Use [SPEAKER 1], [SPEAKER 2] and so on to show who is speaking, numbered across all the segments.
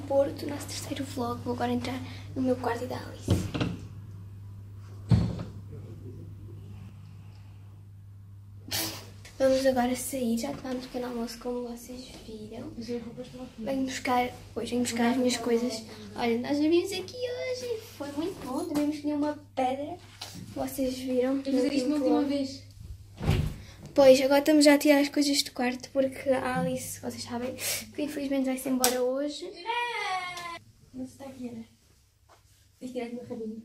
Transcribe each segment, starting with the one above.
[SPEAKER 1] Porto, nosso terceiro vlog. Vou agora entrar no meu quarto e da Alice. Vamos agora sair, já tomámos o pequeno almoço como vocês viram. Venho buscar as minhas coisas. Olha, nós vimos aqui hoje, foi muito bom, também me escolhi uma pedra, vocês viram.
[SPEAKER 2] Vou fazer isto uma última vez.
[SPEAKER 1] Pois, agora estamos já a tirar as coisas do quarto, porque a Alice, vocês sabem, que infelizmente vai-se embora hoje.
[SPEAKER 2] Não se está aqui, Ana. Tens que tirar aqui o rabinho.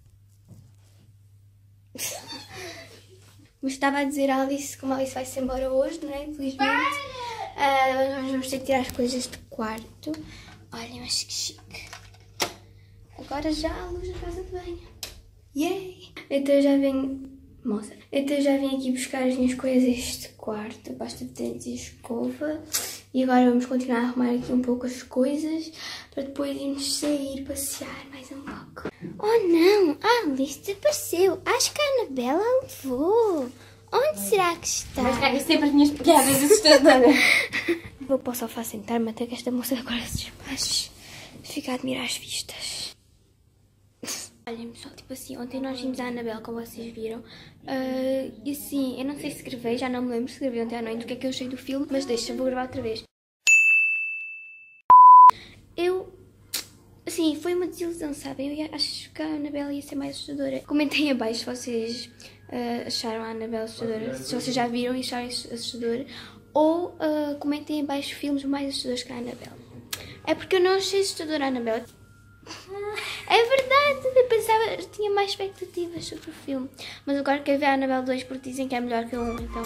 [SPEAKER 1] Mas estava a dizer a Alice, como a Alice vai-se embora hoje, não é? Infelizmente. Nós vamos ter que tirar as coisas do quarto. Olhem, mas que chique. Agora já a luz da casa de banho. Yay! Então eu já venho... Moça. Então eu já vim aqui buscar as minhas coisas deste quarto. Pasta de dentes e escova. E agora vamos continuar a arrumar aqui um pouco as coisas para depois irmos sair passear mais um pouco. Oh não! A Alice desapareceu. Acho que a Anabela levou. Onde será que está?
[SPEAKER 2] Mas caga sempre as minhas piadas assustadoras.
[SPEAKER 1] Vou para o sofá sentar-me até que esta moça agora se despache. Fica a admirar as vistas. Olhem pessoal, tipo assim, ontem nós vimos a Anabela, como vocês viram. E assim, eu não sei se gravei, já não me lembro se gravei ontem à noite o que é que eu achei do filme, mas deixa, vou gravar outra vez. Assim, foi uma desilusão, sabem? Eu acho que a Anabela ia ser mais assustadora. Comentem abaixo se vocês acharam a Anabela assustadora, se vocês já viram e acharam assustadora. Ou comentem abaixo filmes mais assustadores que a Anabela. É porque eu não achei assustadora a Anabela. É verdade, eu pensava, eu tinha mais expectativas sobre o filme. Mas agora quero ver a Anabela 2 porque dizem que é melhor que a 1, então...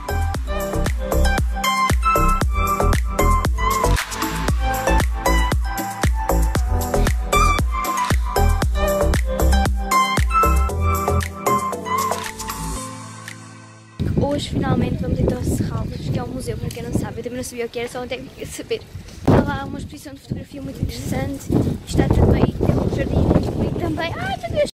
[SPEAKER 1] Hoje finalmente vamos então a Serralves, que é um museu, para quem não sabe. Eu também não sabia o que era, só ontem que queria saber. Está lá uma exposição de fotografia muito interessante. Está também, tem um jardim muito bonito também. Ai meu Deus!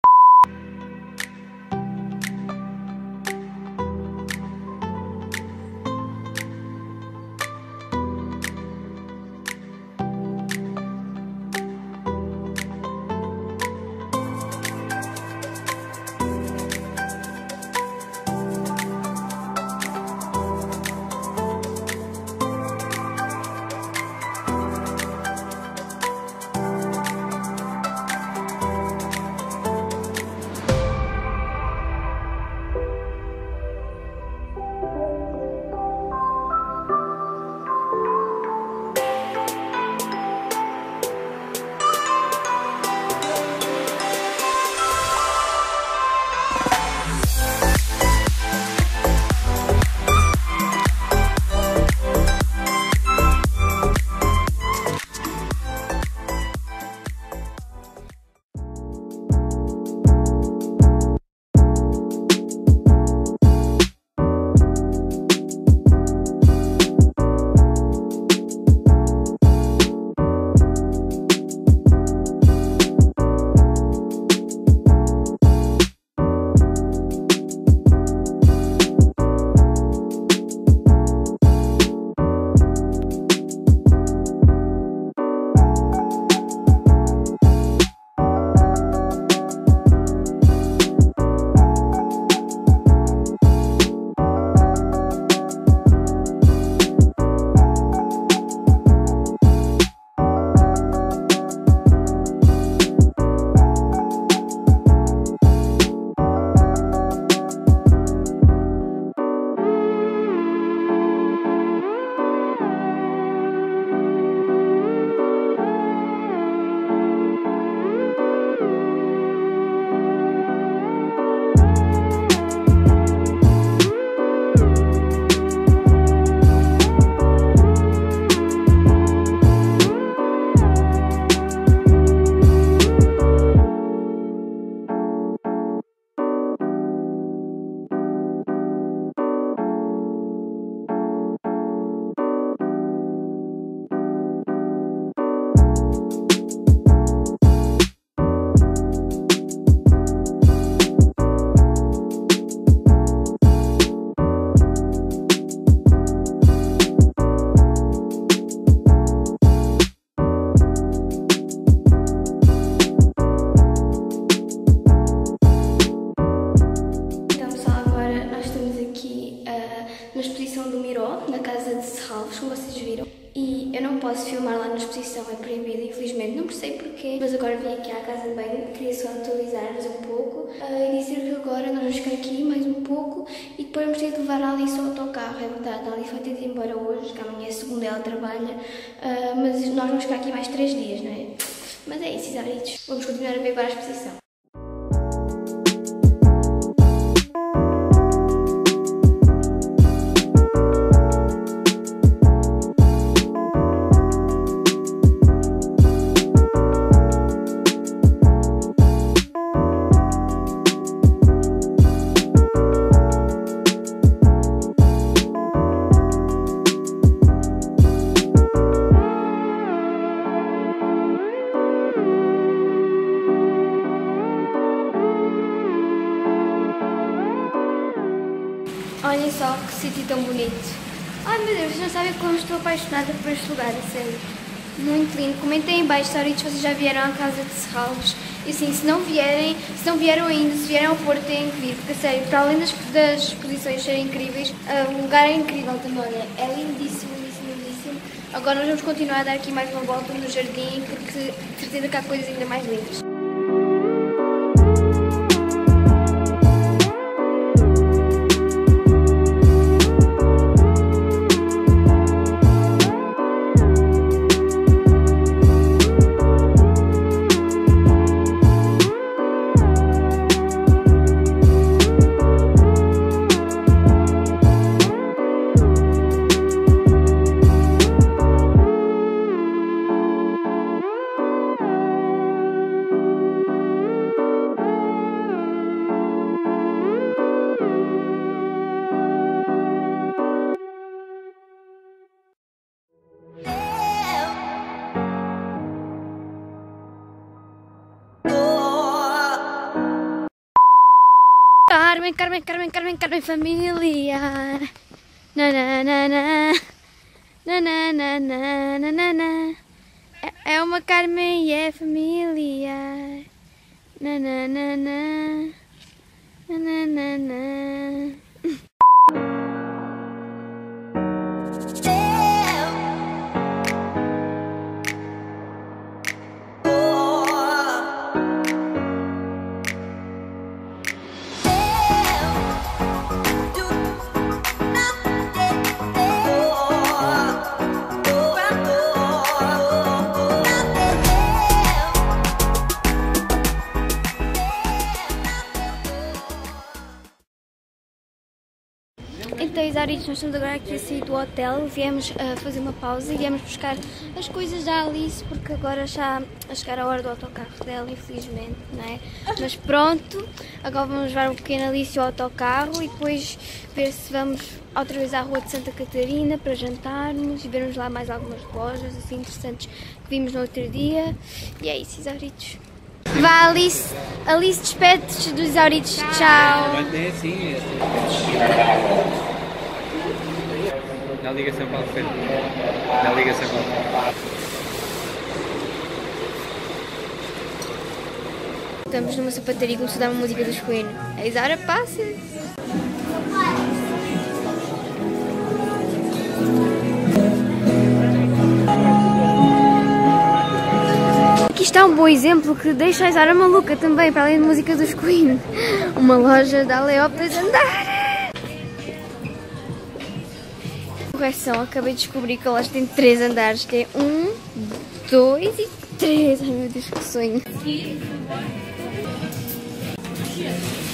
[SPEAKER 1] posso filmar lá na exposição, é proibido, infelizmente, não percebo porquê, mas agora vim aqui à casa de banho, queria só atualizar-vos um pouco e dizer que agora nós vamos ficar aqui mais um pouco e depois vamos ter de levar a Alice ao autocarro, é verdade, a Alice vai ter de ir embora hoje, que amanhã é segunda, ela trabalha, mas nós vamos ficar aqui mais 3 dias, não é? Mas é isso, Isaritos, vamos continuar a ver agora a exposição. Olhem só que sítio tão bonito. Ai meu Deus, vocês não sabem como estou apaixonada por este lugar, a sério. Muito lindo. Comentem em baixo, Isaritos, se vocês já vieram à casa de Serralves. E assim, se não vieram ainda, se vieram ao Porto, têm que vir. Porque a sério, para além das exposições serem incríveis, o lugar é incrível também, olha. É lindíssimo, lindíssimo, lindíssimo. Agora nós vamos continuar a dar aqui mais uma volta no jardim, porque de certeza que há coisas ainda mais lindas. Carmen familiar. Na na na na. Na na na na na na na. É uma Carmen e é familiar. Na na na na. Na na na na. Então, Isaritos, nós estamos agora aqui a sair do hotel, viemos fazer uma pausa e viemos buscar as coisas da Alice, porque agora já a chegar a hora do autocarro dela, infelizmente, não é? Mas pronto, agora vamos levar o pequeno Alice ao autocarro e depois ver se vamos outra vez à Rua de Santa Catarina para jantarmos e vermos lá mais algumas lojas assim interessantes que vimos no outro dia. E é isso, Isaritos. Vá, Alice, despede-te dos Isaritos, tchau.
[SPEAKER 3] Vai assim, dá ligação para a frente. Dá ligação para a frente.
[SPEAKER 1] Estamos numa sapataria e começou a dar uma música dos Queen. A Isara passa. Aqui está um bom exemplo que deixa a Isara maluca também, para além da música dos Queen. Uma loja da Aleópolis andar. Correção, acabei de descobrir que a loja tem 3 andares. Tem 1, 2 e 3. Ai meu Deus, que sonho.